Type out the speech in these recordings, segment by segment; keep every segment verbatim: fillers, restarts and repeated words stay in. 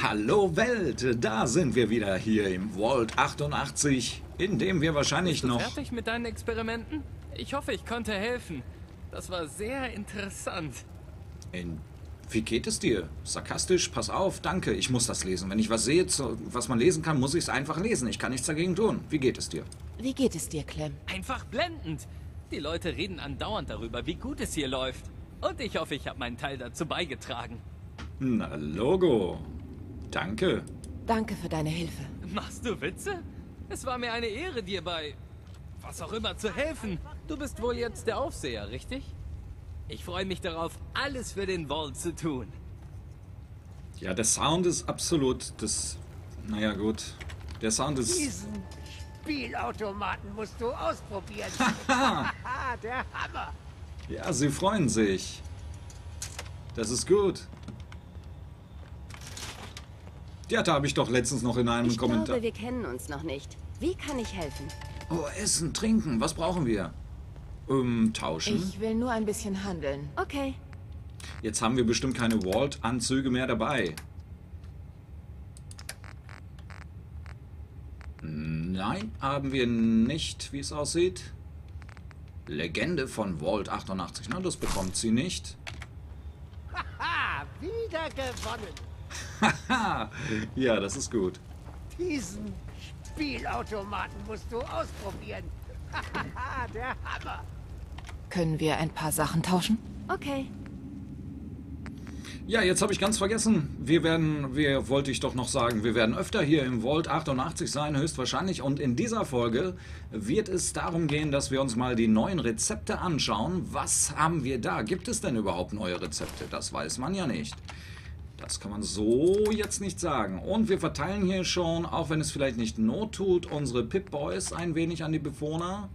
Hallo Welt, da sind wir wieder hier im Vault achtundachtzig, in dem wir wahrscheinlich Bist du noch... fertig mit deinen Experimenten? Ich hoffe, ich konnte helfen. Das war sehr interessant. In... Wie geht es dir? Sarkastisch? Pass auf, danke, ich muss das lesen. Wenn ich was sehe, zu- was man lesen kann, muss ich es einfach lesen. Ich kann nichts dagegen tun. Wie geht es dir? Wie geht es dir, Clem? Einfach blendend. Die Leute reden andauernd darüber, wie gut es hier läuft. Und ich hoffe, ich habe meinen Teil dazu beigetragen. Na, Logo. Danke. Danke für deine Hilfe. Machst du Witze? Es war mir eine Ehre, dir bei was auch immer zu helfen. Du bist wohl jetzt der Aufseher, richtig? Ich freue mich darauf, alles für den Vault zu tun. Ja, der Sound ist absolut das... Naja, gut. Der Sound ist... Diesen Spielautomaten musst du ausprobieren. Haha! Der Hammer. Ja, sie freuen sich. Das ist gut. Ja, da habe ich doch letztens noch in einem Ich Kommentar... glaube, wir kennen uns noch nicht. Wie kann ich helfen? Oh, Essen, Trinken, was brauchen wir? Ähm, tauschen. Ich will nur ein bisschen handeln. Okay. Jetzt haben wir bestimmt keine Vault-Anzüge mehr dabei. Nein, haben wir nicht, wie es aussieht. Legende von Vault achtundachtzig. Na, das bekommt sie nicht. Haha, wieder gewonnen. Haha, ja, das ist gut. Diesen Spielautomaten musst du ausprobieren. Haha, der Hammer. Können wir ein paar Sachen tauschen? Okay. Ja, jetzt habe ich ganz vergessen. Wir werden, wir wollte ich doch noch sagen, wir werden öfter hier im Vault achtundachtzig sein, höchstwahrscheinlich. Und in dieser Folge wird es darum gehen, dass wir uns mal die neuen Rezepte anschauen. Was haben wir da? Gibt es denn überhaupt neue Rezepte? Das weiß man ja nicht. Das kann man so jetzt nicht sagen. Und wir verteilen hier schon, auch wenn es vielleicht nicht Not tut, unsere Pip-Boys ein wenig an die Bewohner.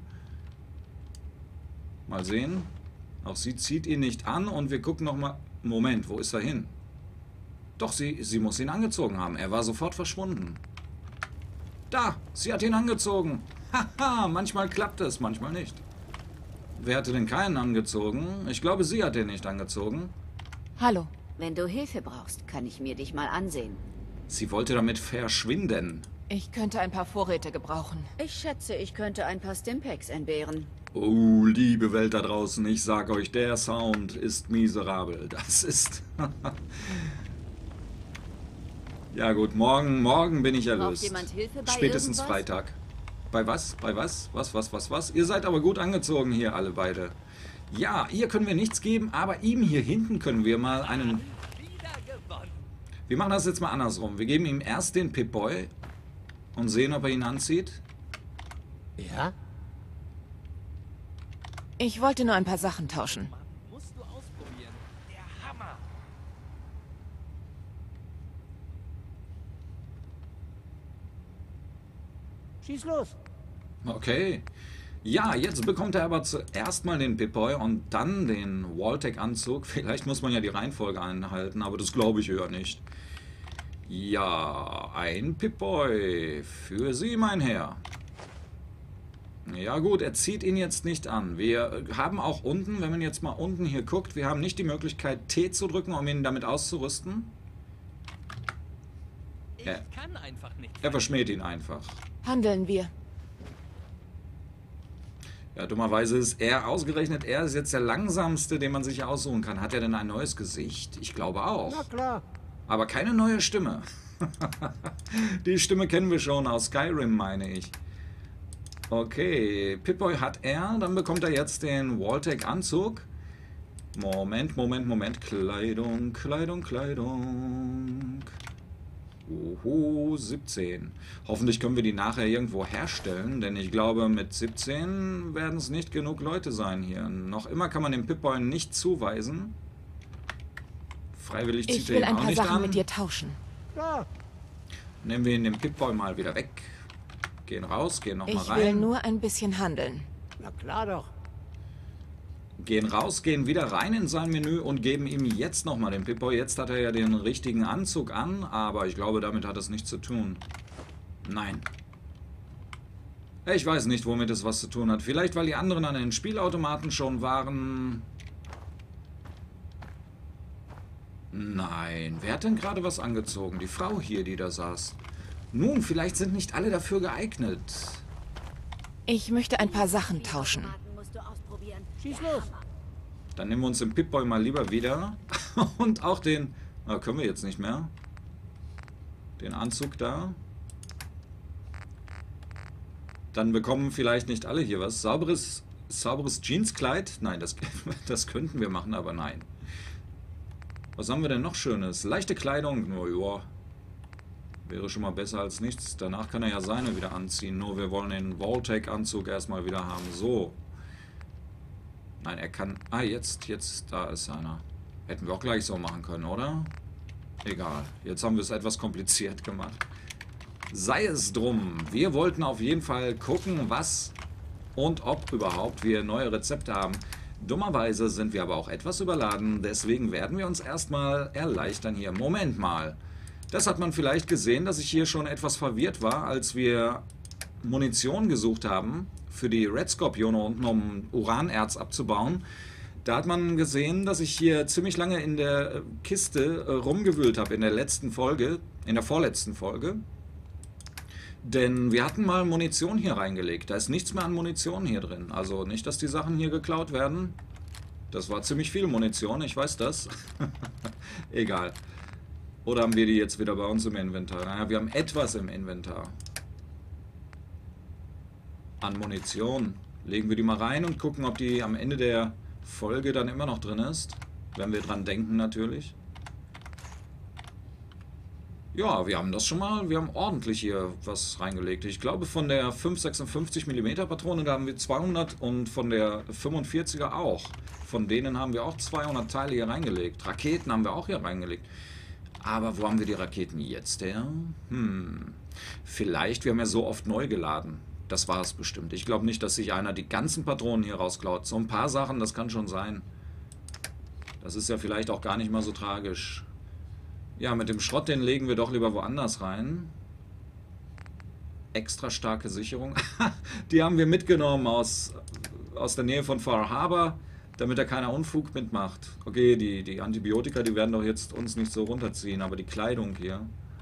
Mal sehen. Auch sie zieht ihn nicht an und wir gucken nochmal... Moment, wo ist er hin? Doch, sie, sie muss ihn angezogen haben. Er war sofort verschwunden. Da, sie hat ihn angezogen. Haha, manchmal klappt es, manchmal nicht. Wer hatte denn keinen angezogen? Ich glaube, sie hat den nicht angezogen. Hallo. Wenn du Hilfe brauchst, kann ich mir dich mal ansehen. Sie wollte damit verschwinden. Ich könnte ein paar Vorräte gebrauchen. Ich schätze, ich könnte ein paar Stimpaks entbehren. Oh, liebe Welt da draußen, ich sag euch, der Sound ist miserabel. Das ist... Ja gut, morgen, morgen bin ich Braucht erlöst. jemand Hilfe bei Spätestens irgendwas? Freitag. Bei was? Bei was? Was, was, was, was? Ihr seid aber gut angezogen hier, alle beide. Ja, ihr können wir nichts geben, aber ihm hier hinten können wir mal einen... Wieder gewonnen. Wir machen das jetzt mal andersrum. Wir geben ihm erst den Pip-Boy und sehen, ob er ihn anzieht. Ja? Ich wollte nur ein paar Sachen tauschen. Musst du ausprobieren. Der Hammer. Schieß los. Okay. Ja, jetzt bekommt er aber zuerst mal den Pip-Boy und dann den Vault-Tec-Anzug. Vielleicht muss man ja die Reihenfolge einhalten, aber das glaube ich eher nicht. Ja, ein Pip-Boy für Sie, mein Herr. Ja gut, er zieht ihn jetzt nicht an. Wir haben auch unten, wenn man jetzt mal unten hier guckt, wir haben nicht die Möglichkeit T zu drücken, um ihn damit auszurüsten. Ich Ja. kann einfach nicht. Er verschmäht ihn einfach. Handeln wir. Ja, dummerweise ist er ausgerechnet, er ist jetzt der langsamste, den man sich aussuchen kann. Hat er denn ein neues Gesicht? Ich glaube Na auch. klar. Aber keine neue Stimme. Die Stimme kennen wir schon aus Skyrim, meine ich. Okay, Pip-Boy hat er, dann bekommt er jetzt den Vault-Tec-Anzug. Moment, Moment, Moment. Kleidung, Kleidung, Kleidung. Oho, siebzehn. Hoffentlich können wir die nachher irgendwo herstellen, denn ich glaube, mit siebzehn werden es nicht genug Leute sein hier. Noch immer kann man den Pip-Boy nicht zuweisen. Freiwillig zieht Ich er will ihn ein auch paar nicht Sachen an. mit dir tauschen. Ja. Nehmen wir ihn den Pip-Boy mal wieder weg. Gehen raus, gehen nochmal Ich will rein. nur ein bisschen handeln. Na klar doch. Gehen raus, gehen wieder rein in sein Menü und geben ihm jetzt nochmal den Pip-Boy. Jetzt hat er ja den richtigen Anzug an, aber ich glaube, damit hat es nichts zu tun. Nein. Ich weiß nicht, womit es was zu tun hat. Vielleicht, weil die anderen an den Spielautomaten schon waren. Nein, wer hat denn gerade was angezogen? Die Frau hier, die da saß. Nun, vielleicht sind nicht alle dafür geeignet. Ich möchte ein paar Sachen tauschen. Musst du ausprobieren. Schieß los. Dann nehmen wir uns den Pip-Boy mal lieber wieder. Und auch den... Ah, können wir jetzt nicht mehr. Den Anzug da. Dann bekommen vielleicht nicht alle hier was. Sauberes, sauberes Jeanskleid. Nein, das, das könnten wir machen, aber nein. Was haben wir denn noch Schönes? Leichte Kleidung. Nur, ja. Wäre schon mal besser als nichts. Danach kann er ja seine wieder anziehen. Nur wir wollen den Vault-Tech-Anzug erstmal wieder haben. So. Nein, er kann... Ah, jetzt, jetzt, da ist einer. Hätten wir auch gleich so machen können, oder? Egal. Jetzt haben wir es etwas kompliziert gemacht. Sei es drum. Wir wollten auf jeden Fall gucken, was und ob überhaupt wir neue Rezepte haben. Dummerweise sind wir aber auch etwas überladen. Deswegen werden wir uns erstmal erleichtern hier. Moment mal. Das hat man vielleicht gesehen, dass ich hier schon etwas verwirrt war, als wir Munition gesucht haben für die Red Scorpione unten, um Uranerz abzubauen. Da hat man gesehen, dass ich hier ziemlich lange in der Kiste äh, rumgewühlt habe in der letzten Folge, in der vorletzten Folge. Denn wir hatten mal Munition hier reingelegt. Da ist nichts mehr an Munition hier drin. Also nicht, dass die Sachen hier geklaut werden. Das war ziemlich viel Munition, ich weiß das. Egal. Oder haben wir die jetzt wieder bei uns im Inventar? Naja, wir haben etwas im Inventar. An Munition. Legen wir die mal rein und gucken, ob die am Ende der Folge dann immer noch drin ist. Wenn wir dran denken natürlich. Ja, wir haben das schon mal. Wir haben ordentlich hier was reingelegt. Ich glaube von der fünf sechsundfünfzig Millimeter Patrone, da haben wir zweihundert und von der fünfundvierziger auch. Von denen haben wir auch zweihundert Teile hier reingelegt. Raketen haben wir auch hier reingelegt. Aber wo haben wir die Raketen jetzt her? Hm, vielleicht, wir haben ja so oft neu geladen. Das war es bestimmt. Ich glaube nicht, dass sich einer die ganzen Patronen hier rausklaut. So ein paar Sachen, das kann schon sein. Das ist ja vielleicht auch gar nicht mal so tragisch. Ja, mit dem Schrott, den legen wir doch lieber woanders rein. Extra starke Sicherung. Die haben wir mitgenommen aus, aus der Nähe von Far Harbor, damit da keiner Unfug mitmacht. Okay, die, die Antibiotika, die werden doch jetzt uns nicht so runterziehen, aber die Kleidung hier.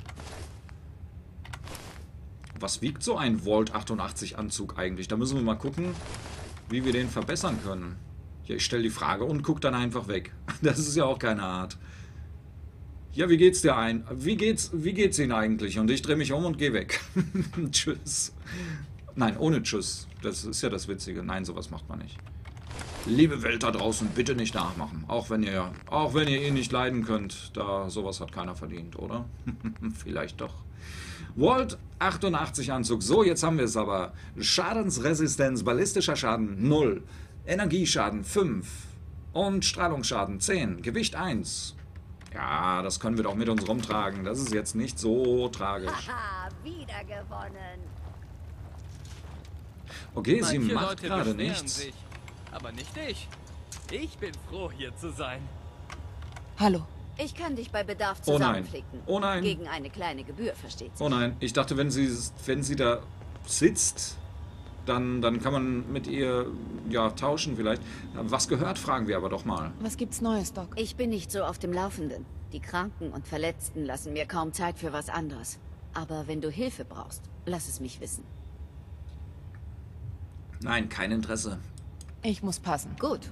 Was wiegt so ein Vault achtundachtzig Anzug eigentlich? Da müssen wir mal gucken, wie wir den verbessern können. Ja, ich stelle die Frage und gucke dann einfach weg. Das ist ja auch keine Art. Ja, wie geht's dir ein? Wie geht's, wie geht's Ihnen eigentlich? Und ich drehe mich um und gehe weg. Tschüss. Nein, ohne Tschüss. Das ist ja das Witzige. Nein, sowas macht man nicht. Liebe Welt da draußen, bitte nicht nachmachen. Auch wenn ihr, auch wenn ihr ihn nicht leiden könnt. Da sowas hat keiner verdient, oder? Vielleicht doch. Vault achtundachtzig Anzug. So, jetzt haben wir es aber. Schadensresistenz, ballistischer Schaden null. Energieschaden fünf. Und Strahlungsschaden zehn. Gewicht eins. Ja, das können wir doch mit uns rumtragen. Das ist jetzt nicht so tragisch. Haha, wieder gewonnen. Okay, sie Manche macht Leute gerade beschweren nichts. sich, aber nicht ich. Ich bin froh, hier zu sein. Hallo. Ich kann dich bei Bedarf Oh nein. zusammenflicken. Oh nein. Gegen eine kleine Gebühr, versteht sich. Oh nein, ich dachte, wenn sie, wenn sie da sitzt, dann, dann kann man mit ihr ja tauschen vielleicht. Was gehört, fragen wir aber doch mal. Was gibt's Neues, Doc? Ich bin nicht so auf dem Laufenden. Die Kranken und Verletzten lassen mir kaum Zeit für was anderes. Aber wenn du Hilfe brauchst, lass es mich wissen. Nein, kein Interesse. Ich muss passen. Gut.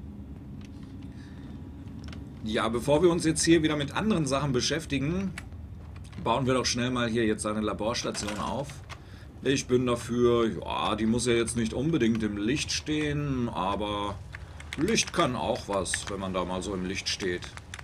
Ja, bevor wir uns jetzt hier wieder mit anderen Sachen beschäftigen, bauen wir doch schnell mal hier jetzt eine Laborstation auf. Ich bin dafür, ja, die muss ja jetzt nicht unbedingt im Licht stehen, aber Licht kann auch was, wenn man da mal so im Licht steht.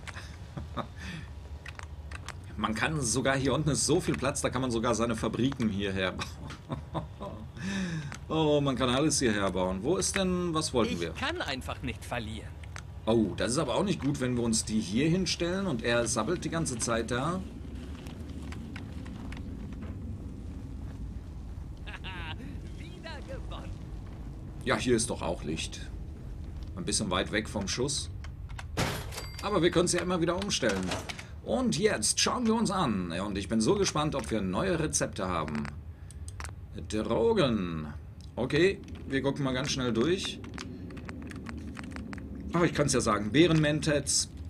Man kann sogar, hier unten ist so viel Platz, da kann man sogar seine Fabriken hierher bauen. Oh, man kann alles hierher bauen. Wo ist denn, was wollten Ich wir? kann einfach nicht verlieren. Oh, das ist aber auch nicht gut, wenn wir uns die hier hinstellen und er sabbelt die ganze Zeit da. Wieder gewonnen. Ja, hier ist doch auch Licht. Ein bisschen weit weg vom Schuss. Aber wir können es ja immer wieder umstellen. Und jetzt schauen wir uns an. Und ich bin so gespannt, ob wir neue Rezepte haben. Drogen. Okay, wir gucken mal ganz schnell durch. Ach, ich kann es ja sagen. Bärenmentets,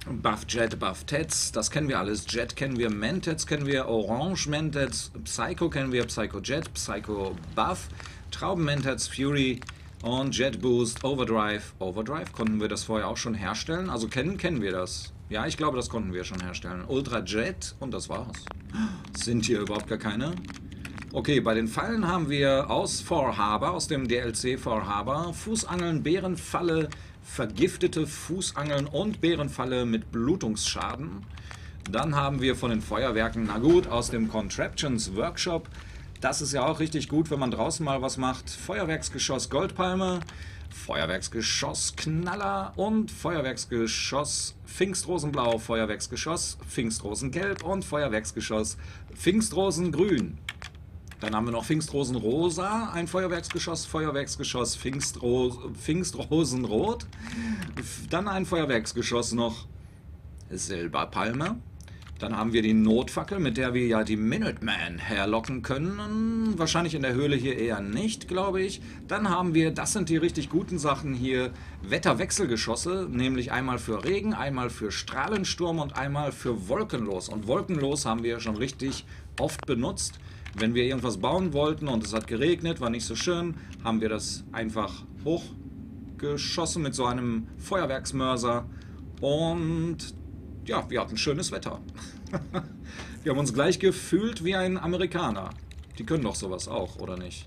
Buff Jet, Buff Tets, das kennen wir alles. Jet kennen wir, Mentets kennen wir, Orange Mentets, Psycho kennen wir, Psycho Jet, Psycho Buff, Trauben Mentets, Fury und Jet Boost, Overdrive. Overdrive, konnten wir das vorher auch schon herstellen? Also kennen, kennen wir das. Ja, ich glaube, das konnten wir schon herstellen. Ultra Jet und das war's. Sind hier überhaupt gar keine? Okay, bei den Fallen haben wir aus Far Harbor, aus dem D L C Far Harbor, Fußangeln, Bärenfalle, vergiftete Fußangeln und Bärenfalle mit Blutungsschaden. Dann haben wir von den Feuerwerken, na gut, aus dem Contraptions Workshop. Das ist ja auch richtig gut, wenn man draußen mal was macht. Feuerwerksgeschoss Goldpalme, Feuerwerksgeschoss Knaller und Feuerwerksgeschoss Pfingstrosenblau, Feuerwerksgeschoss Pfingstrosengelb und Feuerwerksgeschoss Pfingstrosengrün. Dann haben wir noch Pfingstrosenrosa, ein Feuerwerksgeschoss, Feuerwerksgeschoss Pfingstro Pfingstrosenrot. Dann ein Feuerwerksgeschoss noch Silberpalme. Dann haben wir die Notfackel, mit der wir ja die Minutemen herlocken können. Wahrscheinlich in der Höhle hier eher nicht, glaube ich. Dann haben wir, das sind die richtig guten Sachen hier, Wetterwechselgeschosse, nämlich einmal für Regen, einmal für Strahlensturm und einmal für Wolkenlos. Und Wolkenlos haben wir schon richtig oft benutzt. Wenn wir irgendwas bauen wollten und es hat geregnet, war nicht so schön, haben wir das einfach hochgeschossen mit so einem Feuerwerksmörser und ja, wir hatten schönes Wetter. Wir haben uns gleich gefühlt wie ein Amerikaner. Die können doch sowas auch, oder nicht?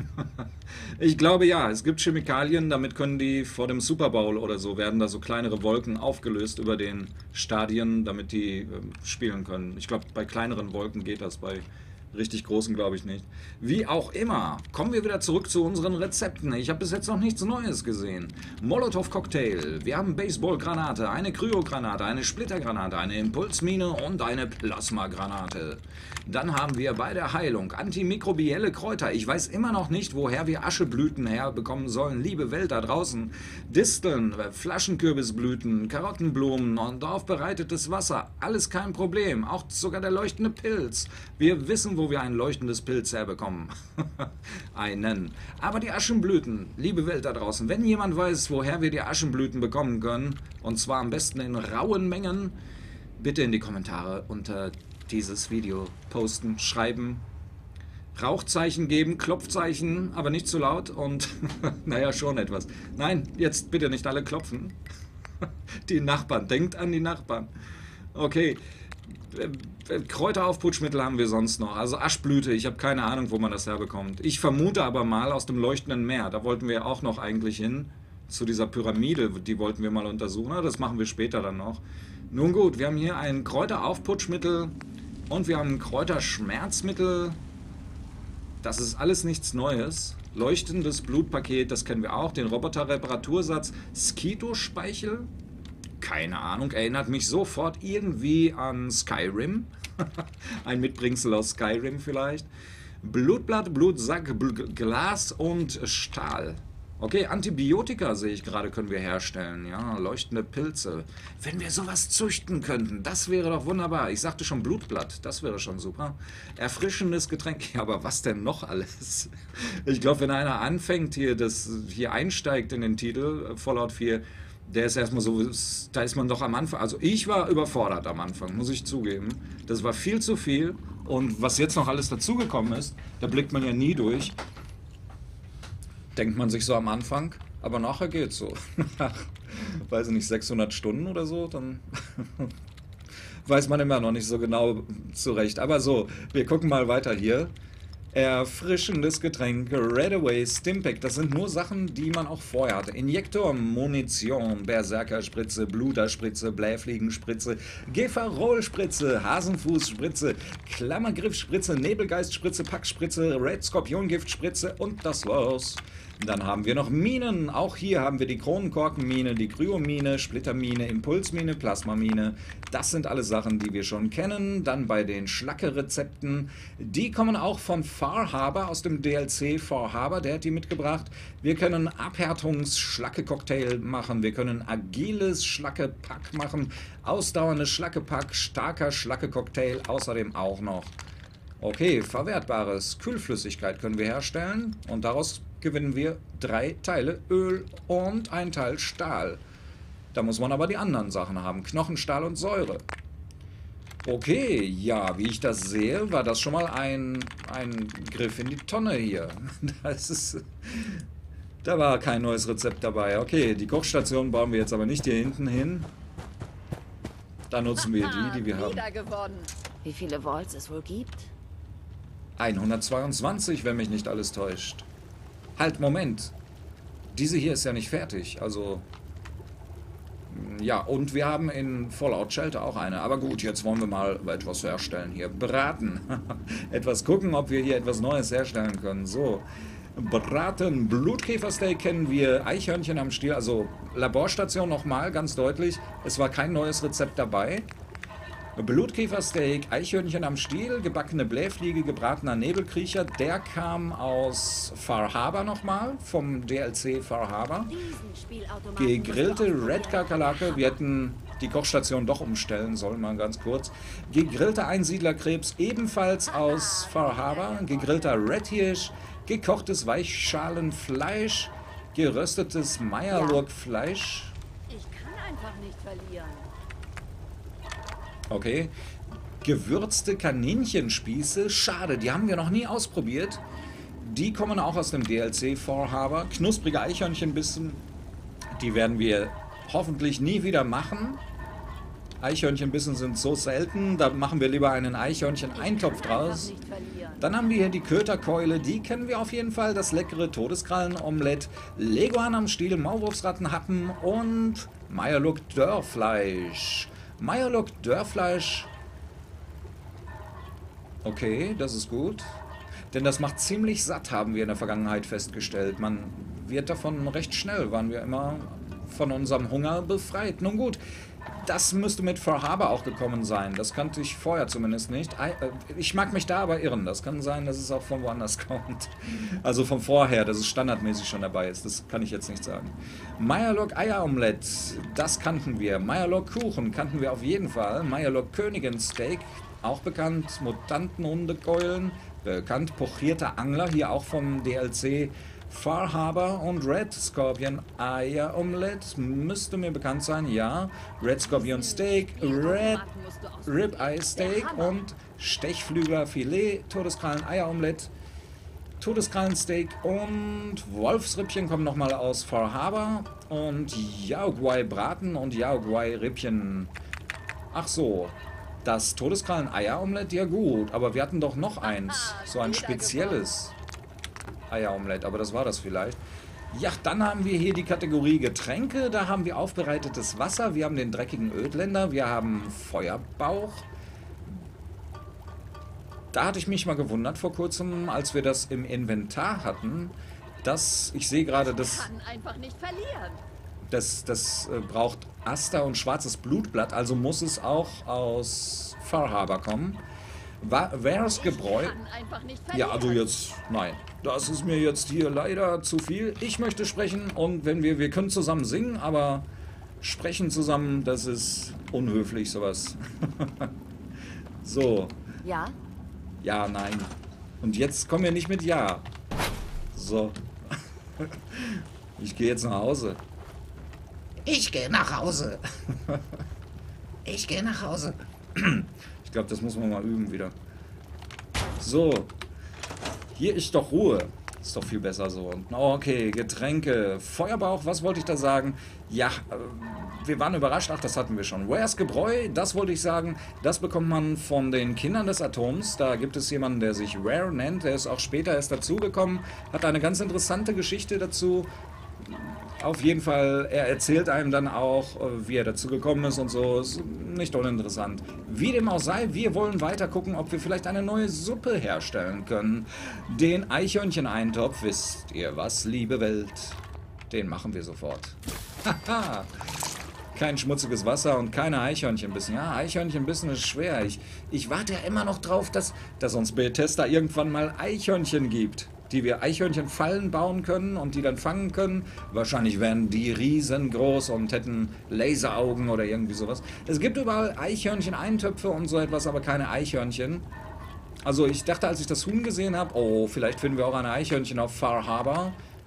Ich glaube ja, es gibt Chemikalien, damit können die vor dem Super Bowl oder so, werden da so kleinere Wolken aufgelöst über den Stadien, damit die äh, spielen können. Ich glaube, bei kleineren Wolken geht das, bei richtig großen glaube ich nicht. Wie auch immer, kommen wir wieder zurück zu unseren Rezepten. Ich habe bis jetzt noch nichts Neues gesehen. Molotow-Cocktail, wir haben Baseballgranate, eine Kryogranate, eine Splittergranate, eine Impulsmine und eine Plasmagranate. Dann haben wir bei der Heilung antimikrobielle Kräuter. Ich weiß immer noch nicht, woher wir Ascheblüten herbekommen sollen. Liebe Welt da draußen. Disteln, Flaschenkürbisblüten, Karottenblumen und aufbereitetes Wasser. Alles kein Problem. Auch sogar der leuchtende Pilz. Wir wissen, wo wir ein leuchtendes Pilz herbekommen. Einen. Aber die Aschenblüten, liebe Welt da draußen, wenn jemand weiß, woher wir die Aschenblüten bekommen können, und zwar am besten in rauen Mengen, bitte in die Kommentare unter dieses Video posten, schreiben, Rauchzeichen geben, Klopfzeichen, aber nicht zu laut und naja, schon etwas. Nein, jetzt bitte nicht alle klopfen. Die Nachbarn, denkt an die Nachbarn. Okay, Kräuteraufputschmittel haben wir sonst noch, also Aschblüte, ich habe keine Ahnung, wo man das herbekommt. Ich vermute aber mal aus dem leuchtenden Meer, da wollten wir auch noch eigentlich hin, zu dieser Pyramide, die wollten wir mal untersuchen, das machen wir später dann noch. Nun gut, wir haben hier ein Kräuteraufputschmittel und wir haben ein Kräuterschmerzmittel. Das ist alles nichts Neues. Leuchtendes Blutpaket, das kennen wir auch. Den Roboter-Reparatursatz. Skito-Speichel? Keine Ahnung, erinnert mich sofort irgendwie an Skyrim. Ein Mitbringsel aus Skyrim vielleicht. Blutblatt, Blutsack, Bl- Glas und Stahl. Okay, Antibiotika sehe ich gerade, können wir herstellen. Ja, leuchtende Pilze. Wenn wir sowas züchten könnten, das wäre doch wunderbar. Ich sagte schon Blutblatt, das wäre schon super. Erfrischendes Getränk. Ja, aber was denn noch alles? Ich glaube, wenn einer anfängt, hier, das, hier einsteigt in den Titel, Fallout vier, der ist erstmal so, da ist man doch am Anfang, also ich war überfordert am Anfang, muss ich zugeben. Das war viel zu viel und was jetzt noch alles dazugekommen ist, da blickt man ja nie durch. Denkt man sich so am Anfang, aber nachher geht's so. Weiß ich nicht, sechshundert Stunden oder so, dann weiß man immer noch nicht so genau zurecht. Aber so, wir gucken mal weiter hier. Erfrischendes Getränk, Redaway, Stimpack, das sind nur Sachen, die man auch vorher hatte. Injektor, Munition, Berserkerspritze, Bluterspritze, Blähfliegenspritze, Gefarol-Spritze, Hasenfußspritze, Klammergriffspritze, Nebelgeistspritze, Packspritze, Red Skorpion-Giftspritze und das war's. Dann haben wir noch Minen. Auch hier haben wir die Kronenkorkenmine, die Kryomine, Splittermine, Impulsmine, Plasmamine. Das sind alles Sachen, die wir schon kennen. Dann bei den Schlacke-Rezepten. Die kommen auch von Far Harbor, aus dem D L C Far Harbor. Der hat die mitgebracht. Wir können Abhärtungs-Schlacke-Cocktail machen. Wir können agiles Schlacke-Pack machen. Ausdauerndes Schlacke-Pack, starker Schlacke-Cocktail. Außerdem auch noch. Okay, verwertbares Kühlflüssigkeit können wir herstellen. Und daraus gewinnen wir drei Teile Öl und ein Teil Stahl. Da muss man aber die anderen Sachen haben. Knochen, Stahl und Säure. Okay, ja, wie ich das sehe, war das schon mal ein, ein Griff in die Tonne hier. Das ist... Da war kein neues Rezept dabei. Okay, die Kochstation bauen wir jetzt aber nicht hier hinten hin. Da nutzen wir die, die wir haben. Wie viele Vaults es wohl gibt? hundertzweiundzwanzig, wenn mich nicht alles täuscht. Halt, Moment. Diese hier ist ja nicht fertig, also... Ja, und wir haben in Fallout Shelter auch eine. Aber gut, jetzt wollen wir mal etwas herstellen hier. Braten. Etwas gucken, ob wir hier etwas Neues herstellen können. So. Braten. Blutkäfersteak kennen wir. Eichhörnchen am Stiel. Also Laborstation nochmal, ganz deutlich. Es war kein neues Rezept dabei. Blutkäfersteak, Eichhörnchen am Stiel, gebackene Blähfliege, gebratener Nebelkriecher. Der kam aus Far Harbor nochmal, vom D L C Far Harbor. Gegrillte Red Kakerlake, wir hätten die Kochstation doch umstellen sollen, mal ganz kurz. Gegrillte Einsiedlerkrebs, ebenfalls aus Far Harbor. Gegrillter Red Hirsch, gekochtes Weichschalenfleisch, geröstetes Meierlurkfleisch. Ich kann einfach nicht verlieren. Okay. Gewürzte Kaninchenspieße. Schade, die haben wir noch nie ausprobiert. Die kommen auch aus dem D L C Far Harbor. Knusprige Eichhörnchenbissen. Die werden wir hoffentlich nie wieder machen. Eichhörnchenbissen sind so selten. Da machen wir lieber einen Eichhörnchen-Eintopf draus. Dann haben wir hier die Köterkeule. Die kennen wir auf jeden Fall. Das leckere Todeskrallen-Omelett. Leguan am Stiel, Maulwurfsrattenhappen und Meierluck-Dörrfleisch. Meierluck-Dörrfleisch. Okay, das ist gut. Denn das macht ziemlich satt, haben wir in der Vergangenheit festgestellt. Man wird davon recht schnell, waren wir immer von unserem Hunger befreit. Nun gut, das müsste mit Far Harbor auch gekommen sein. Das kannte ich vorher zumindest nicht. Ich mag mich da aber irren. Das kann sein, dass es auch von woanders kommt. Also von vorher, dass es standardmäßig schon dabei ist. Das kann ich jetzt nicht sagen. Meierluck Eieromelett, das kannten wir. Meierluck Kuchen kannten wir auf jeden Fall. Meierluck Königin Steak, auch bekannt. Mutantenhundekeulen, bekannt. Pochierter Angler, hier auch vom D L C Far Harbor und Red Scorpion Eieromelett müsste mir bekannt sein, ja. Red Scorpion Steak, Red Ribeye Steak und Stechflügler Filet, Todeskrallen Eieromelett, Todeskrallen Steak und Wolfsrippchen kommen nochmal aus Far Harbor und Yaoguai Braten und Yaoguai Rippchen. Ach so, das Todeskrallen Eieromelett, ja gut, aber wir hatten doch noch eins, so ein spezielles Eieromelett, aber das war das vielleicht. Ja, dann haben wir hier die Kategorie Getränke. Da haben wir aufbereitetes Wasser. Wir haben den dreckigen Ödländer. Wir haben Feuerbauch. Da hatte ich mich mal gewundert vor kurzem, als wir das im Inventar hatten, dass, ich sehe gerade, das, das, das äh, braucht Aster und schwarzes Blutblatt, also muss es auch aus Far Harbor kommen. Wares Gebräu. Ja, also jetzt, nein. Das ist mir jetzt hier leider zu viel. Ich möchte sprechen und wenn wir, wir können zusammen singen, aber sprechen zusammen, das ist unhöflich, sowas. So. Ja? Ja, nein. Und jetzt kommen wir nicht mit Ja. So. Ich gehe jetzt nach Hause. Ich gehe nach Hause. Ich gehe nach Hause. Ich glaube, das muss man mal üben wieder. So. Hier ist doch Ruhe. Ist doch viel besser so. Okay, Getränke. Feuerbauch, was wollte ich da sagen? Ja, wir waren überrascht. Ach, das hatten wir schon. Wares Gebräu, das wollte ich sagen. Das bekommt man von den Kindern des Atoms. Da gibt es jemanden, der sich Rare nennt. Der ist auch später erst dazugekommen. Hat eine ganz interessante Geschichte dazu. Auf jeden Fall, er erzählt einem dann auch, wie er dazu gekommen ist und so. Ist nicht uninteressant. Wie dem auch sei, wir wollen weiter gucken, ob wir vielleicht eine neue Suppe herstellen können. Den Eichhörnchen-Eintopf, wisst ihr was, liebe Welt? Den machen wir sofort. Haha. Kein schmutziges Wasser und keine Eichhörnchenbissen. Ja, Eichhörnchenbissen ist schwer. Ich, ich warte ja immer noch drauf, dass, dass uns Bethesda irgendwann mal Eichhörnchen gibt, die wir Eichhörnchenfallen bauen können und die dann fangen können. Wahrscheinlich wären die riesengroß und hätten Laseraugen oder irgendwie sowas. Es gibt überall Eichhörnchen-Eintöpfe und so etwas, aber keine Eichhörnchen. Also ich dachte, als ich das Huhn gesehen habe, oh, vielleicht finden wir auch ein Eichhörnchen auf Far Harbor.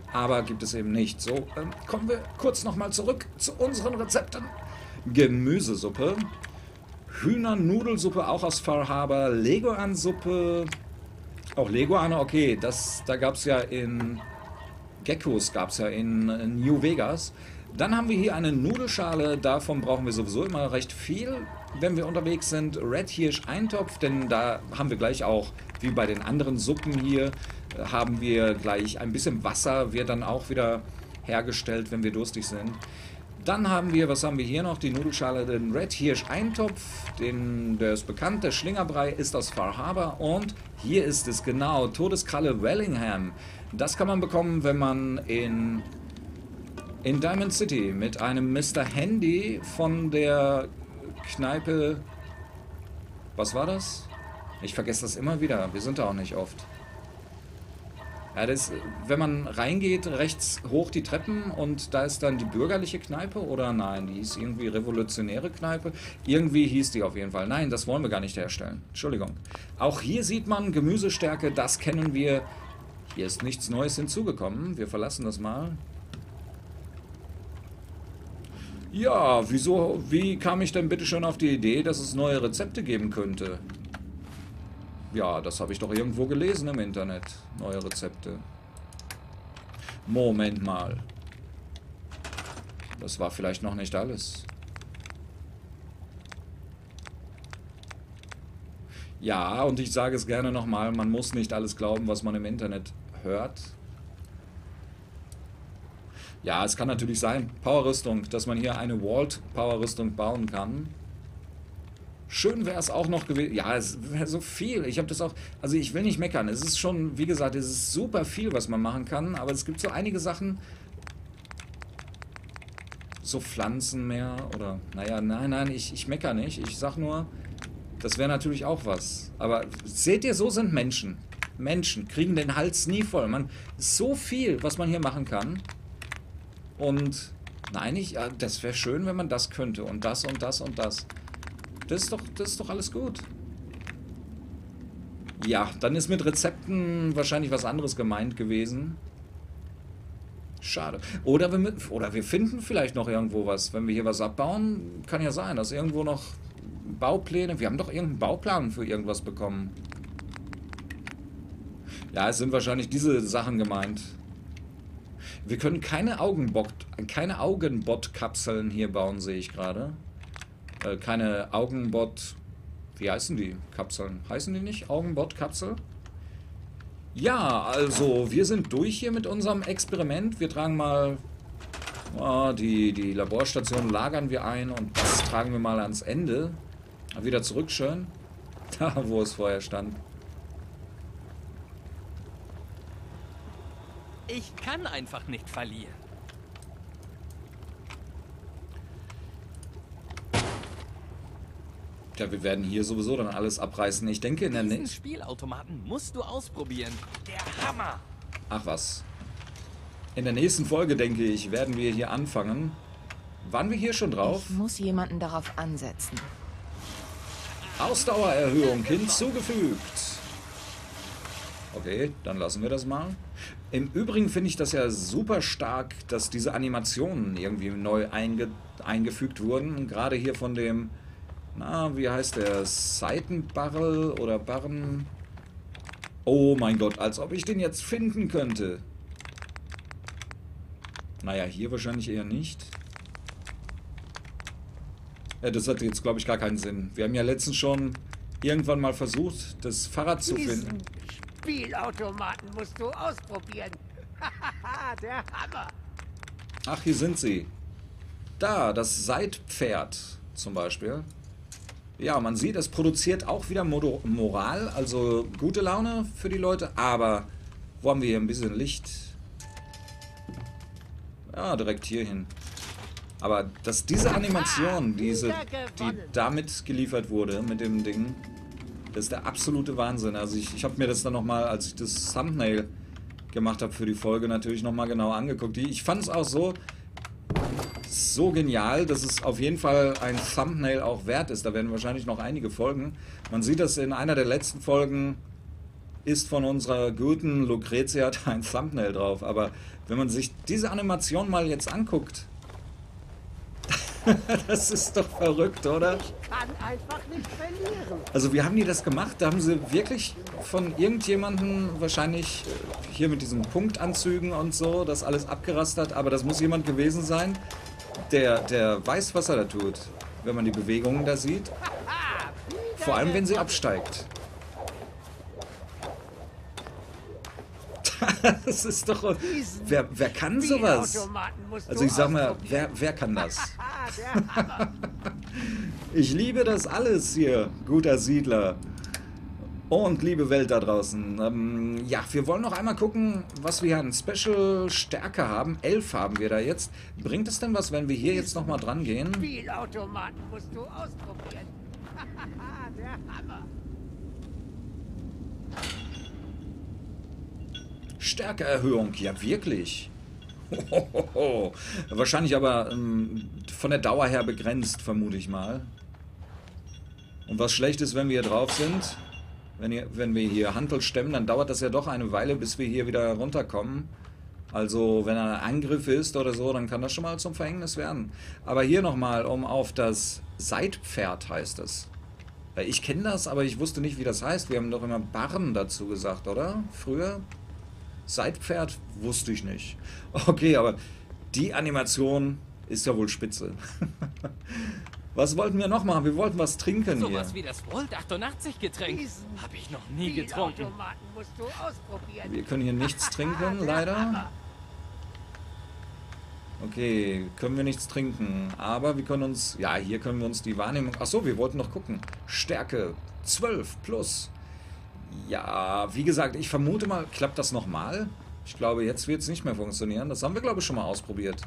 aber gibt es eben nicht. So, ähm, kommen wir kurz nochmal zurück zu unseren Rezepten. Gemüsesuppe, Hühnernudelsuppe auch aus Far Harbor, Leguansuppe, auch Leguane, okay, das, da gab es ja in Geckos, gab es ja in, in New Vegas. Dann haben wir hier eine Nudelschale, davon brauchen wir sowieso immer recht viel, wenn wir unterwegs sind. Red Hirsch Eintopf, denn da haben wir gleich auch, wie bei den anderen Suppen hier, haben wir gleich ein bisschen Wasser, wird dann auch wieder hergestellt, wenn wir durstig sind. Dann haben wir, was haben wir hier noch? Die Nudelschale, den Red Hirsch Eintopf, den, der ist bekannt, der Schlingerbrei ist aus Far Harbor und hier ist es genau, Todeskralle Wellingham. Das kann man bekommen, wenn man in, in Diamond City mit einem Mister Handy von der Kneipe, was war das? Ich vergesse das immer wieder, wir sind da auch nicht oft. Ja, das, wenn man reingeht, rechts hoch die Treppen und da ist dann die bürgerliche Kneipe oder nein, die ist irgendwie revolutionäre Kneipe. Irgendwie hieß die auf jeden Fall. Nein, das wollen wir gar nicht herstellen. Entschuldigung. Auch hier sieht man Gemüsestärke, das kennen wir. Hier ist nichts Neues hinzugekommen. Wir verlassen das mal. Ja, wieso, wie kam ich denn bitte schon auf die Idee, dass es neue Rezepte geben könnte? Ja, das habe ich doch irgendwo gelesen im Internet. Neue Rezepte. Moment mal. Das war vielleicht noch nicht alles. Ja, und ich sage es gerne nochmal, man muss nicht alles glauben, was man im Internet hört. Ja, es kann natürlich sein, Powerrüstung, dass man hier eine Vault Powerrüstung bauen kann. Schön wäre es auch noch gewesen. Ja, es wäre so viel. Ich habe das auch. Also, ich will nicht meckern. Es ist schon, wie gesagt, es ist super viel, was man machen kann. Aber es gibt so einige Sachen. So Pflanzen mehr. Oder. Naja, nein, nein, ich, ich meckere nicht. Ich sag nur, das wäre natürlich auch was. Aber seht ihr, so sind Menschen. Menschen kriegen den Hals nie voll. Man, so viel, was man hier machen kann. Und. Nein, ich, ja, das wäre schön, wenn man das könnte. Und das und das und das. Das ist doch, das ist doch alles gut. Ja, dann ist mit Rezepten wahrscheinlich was anderes gemeint gewesen. Schade. Oder wir, oder wir finden vielleicht noch irgendwo was. Wenn wir hier was abbauen, kann ja sein, dass irgendwo noch Baupläne... Wir haben doch irgendeinen Bauplan für irgendwas bekommen. Ja, es sind wahrscheinlich diese Sachen gemeint. Wir können keine Augenbot, keine Augenbot-Kapseln hier bauen, sehe ich gerade. Keine Augenbot, wie heißen die Kapseln? Heißen die nicht Augenbot-Kapsel? Ja, also wir sind durch hier mit unserem Experiment. Wir tragen mal, oh, die, die Laborstation lagern wir ein und das tragen wir mal ans Ende. Wieder zurück schön. Da, wo es vorher stand. Ich kann einfach nicht verlieren. Ja, wir werden hier sowieso dann alles abreißen. Ich denke in der Diesen nächsten... Spielautomaten musst du ausprobieren. Der Hammer! Ach was. In der nächsten Folge, denke ich, werden wir hier anfangen. Waren wir hier schon drauf? Ich muss jemanden darauf ansetzen. Ausdauererhöhung hinzugefügt. Okay, dann lassen wir das mal. Im Übrigen finde ich das ja super stark, dass diese Animationen irgendwie neu einge eingefügt wurden. Gerade hier von dem... Na, wie heißt der? Seitenbarrel oder Barren? Oh mein Gott, als ob ich den jetzt finden könnte. Naja, hier wahrscheinlich eher nicht. Ja, das hat jetzt, glaube ich, gar keinen Sinn. Wir haben ja letztens schon irgendwann mal versucht, das Fahrrad zu finden. Spielautomaten musst du ausprobieren. Der Hammer. Ach, hier sind sie. Da, das Seitpferd zum Beispiel. Ja, man sieht, es produziert auch wieder Modo Moral, also gute Laune für die Leute, aber wo haben wir hier ein bisschen Licht? Ja, direkt hier hin. Aber dass diese Animation, diese, die damit geliefert wurde, mit dem Ding, das ist der absolute Wahnsinn. Also ich, ich habe mir das dann nochmal, als ich das Thumbnail gemacht habe für die Folge, natürlich nochmal genau angeguckt. Ich fand es auch so... so genial, dass es auf jeden Fall ein Thumbnail auch wert ist. Da werden wahrscheinlich noch einige folgen. Man sieht das in einer der letzten Folgen, ist von unserer guten Lucrezia ein Thumbnail drauf. Aber wenn man sich diese Animation mal jetzt anguckt, das ist doch verrückt, oder? Ich kann einfach nicht verlieren. Also wie haben die das gemacht? Da haben sie wirklich von irgendjemandem wahrscheinlich hier mit diesen Punktanzügen und so das alles abgerastert. Aber das muss jemand gewesen sein, der, der weiß, was er da tut, wenn man die Bewegungen da sieht. Vor allem, wenn sie absteigt. Das ist doch... Wer, wer kann sowas? Also ich sag mal, wer, wer kann das? Ich liebe das alles hier, guter Siedler. Und liebe Welt da draußen. Ähm, ja, wir wollen noch einmal gucken, was wir hier an Special Stärke haben. Elf haben wir da jetzt. Bringt es denn was, wenn wir hier jetzt nochmal dran gehen? Spielautomaten musst du ausprobieren. Der Hammer. Stärkeerhöhung, ja wirklich. Hohoho. Wahrscheinlich aber ähm, von der Dauer her begrenzt, vermute ich mal. Und was schlecht ist, wenn wir hier drauf sind, wenn, ihr, wenn wir hier Hantel stemmen, dann dauert das ja doch eine Weile, bis wir hier wieder runterkommen. Also wenn ein Angriff ist oder so, dann kann das schon mal zum Verhängnis werden. Aber hier nochmal, um auf das Seitpferd heißt es. Ich kenne das, aber ich wusste nicht, wie das heißt. Wir haben doch immer Barren dazu gesagt, oder? Früher? Seitpferd wusste ich nicht. Okay, aber die Animation ist ja wohl spitze. Was wollten wir noch machen? Wir wollten was trinken so hier. Sowas wie das Volt achtundachtzig Getränk habe ich noch nie getrunken. Spielautomaten musst du ausprobieren. Wir können hier nichts trinken, leider. Okay, können wir nichts trinken. Aber wir können uns... Ja, hier können wir uns die Wahrnehmung... Achso, wir wollten noch gucken. Stärke zwölf plus. Ja, wie gesagt, ich vermute mal, klappt das nochmal? Ich glaube, jetzt wird es nicht mehr funktionieren. Das haben wir, glaube ich, schon mal ausprobiert.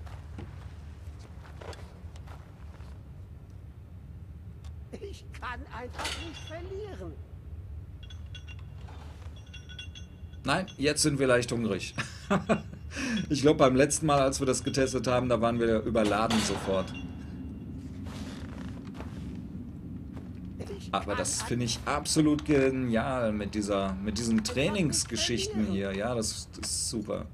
Ich kann einfach nicht verlieren. Nein, jetzt sind wir leicht hungrig. Ich glaube, beim letzten Mal, als wir das getestet haben, da waren wir überladen sofort. Aber das finde ich absolut genial mit dieser, mit diesen Trainingsgeschichten hier. Ja, das, das ist super.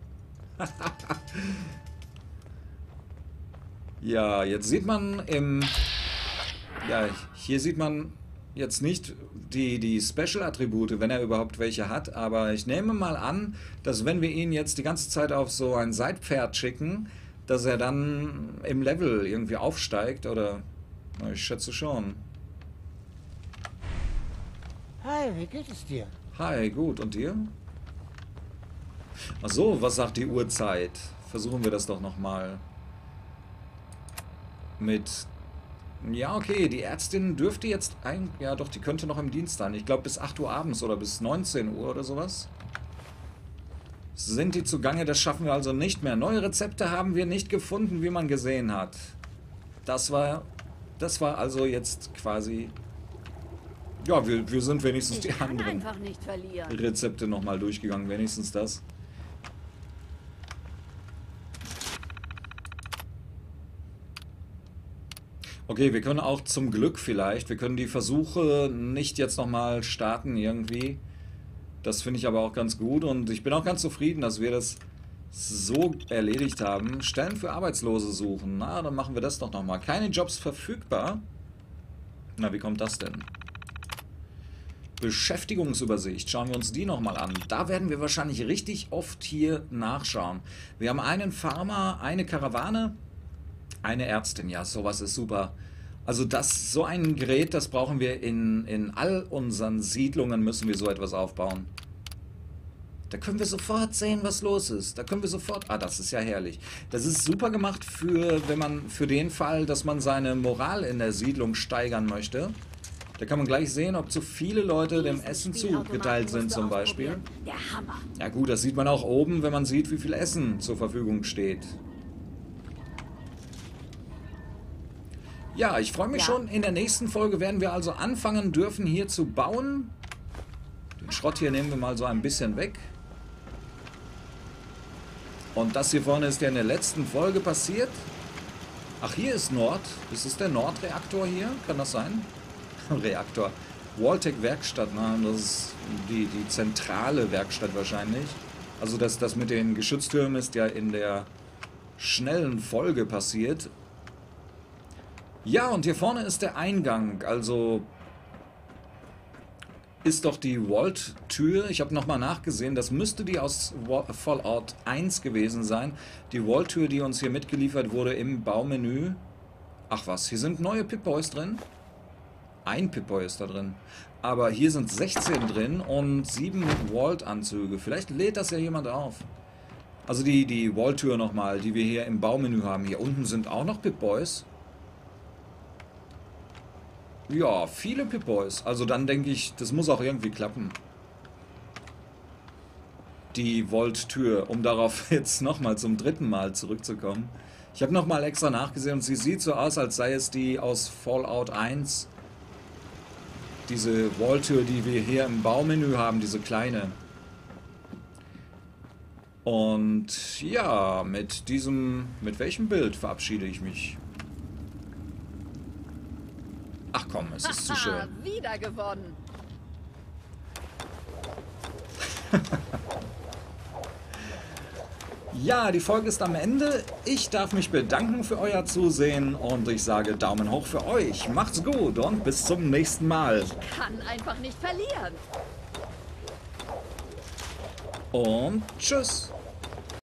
Ja, jetzt sieht man im... Ja, hier sieht man jetzt nicht die, die Special-Attribute, wenn er überhaupt welche hat. Aber ich nehme mal an, dass wenn wir ihn jetzt die ganze Zeit auf so ein Seitpferd schicken, dass er dann im Level irgendwie aufsteigt. Oder... Na, ich schätze schon. Hi, wie geht es dir? Hi, gut. Und dir? Ach so, was sagt die Uhrzeit? Versuchen wir das doch nochmal. Mit... Ja, okay, die Ärztin dürfte jetzt... Ein, ja, doch, die könnte noch im Dienst sein. Ich glaube, bis acht Uhr abends oder bis neunzehn Uhr oder sowas. Sind die zugange? Das schaffen wir also nicht mehr. Neue Rezepte haben wir nicht gefunden, wie man gesehen hat. Das war... Das war also jetzt quasi... Ja, wir, wir sind wenigstens Ich die kann anderen einfach nicht verlieren. Rezepte nochmal durchgegangen. Wenigstens das. Okay, wir können auch zum Glück vielleicht, wir können die Versuche nicht jetzt nochmal starten irgendwie. Das finde ich aber auch ganz gut und ich bin auch ganz zufrieden, dass wir das so erledigt haben. Stellen für Arbeitslose suchen. Na, dann machen wir das doch nochmal. Keine Jobs verfügbar. Na, wie kommt das denn? Beschäftigungsübersicht. Schauen wir uns die nochmal an. Da werden wir wahrscheinlich richtig oft hier nachschauen. Wir haben einen Farmer, eine Karawane, eine Ärztin. Ja, sowas ist super. Also das, so ein Gerät, das brauchen wir in, in all unseren Siedlungen, müssen wir so etwas aufbauen. Da können wir sofort sehen, was los ist. Da können wir sofort... Ah, das ist ja herrlich. Das ist super gemacht für, wenn man, für den Fall, dass man seine Moral in der Siedlung steigern möchte. Da kann man gleich sehen, ob zu viele Leute dem Essen zugeteilt sind zum Beispiel. Der Hammer. Ja gut, das sieht man auch oben, wenn man sieht, wie viel Essen zur Verfügung steht. Ja, ich freue mich Ja. schon. In der nächsten Folge werden wir also anfangen dürfen, hier zu bauen. Den Schrott hier nehmen wir mal so ein bisschen weg. Und das hier vorne ist ja in der letzten Folge passiert. Ach, hier ist Nord. Ist es der Nordreaktor hier? Kann das sein? Reaktor. Vault-Tec-Werkstatt, ne? Das ist die, die zentrale Werkstatt wahrscheinlich. Also das, das mit den Geschütztürmen ist ja in der schnellen Folge passiert. Ja, und hier vorne ist der Eingang, also ist doch die Vault-Tür. Ich habe nochmal nachgesehen, das müsste die aus Fallout eins gewesen sein. Die Vault-Tür, die uns hier mitgeliefert wurde im Baumenü. Ach was, hier sind neue Pip-Boys drin. Ein Pip-Boy ist da drin. Aber hier sind sechzehn drin und sieben Vault-Anzüge. Vielleicht lädt das ja jemand auf. Also die, die Vault-Tür nochmal, die wir hier im Baumenü haben. Hier unten sind auch noch Pip-Boys. Ja, viele Pip-Boys. Also dann denke ich, das muss auch irgendwie klappen. Die Vault-Tür, um darauf jetzt nochmal zum dritten Mal zurückzukommen. Ich habe nochmal extra nachgesehen und sie sieht so aus, als sei es die aus Fallout eins. Diese Vault-Tür, die wir hier im Baumenü haben, diese kleine. Und ja, mit diesem, mit welchem Bild verabschiede ich mich? Ach komm, es ist zu schön. Wieder gewonnen. Ja, die Folge ist am Ende. Ich darf mich bedanken für euer Zusehen und ich sage Daumen hoch für euch. Macht's gut und bis zum nächsten Mal. Ich kann einfach nicht verlieren. Und tschüss.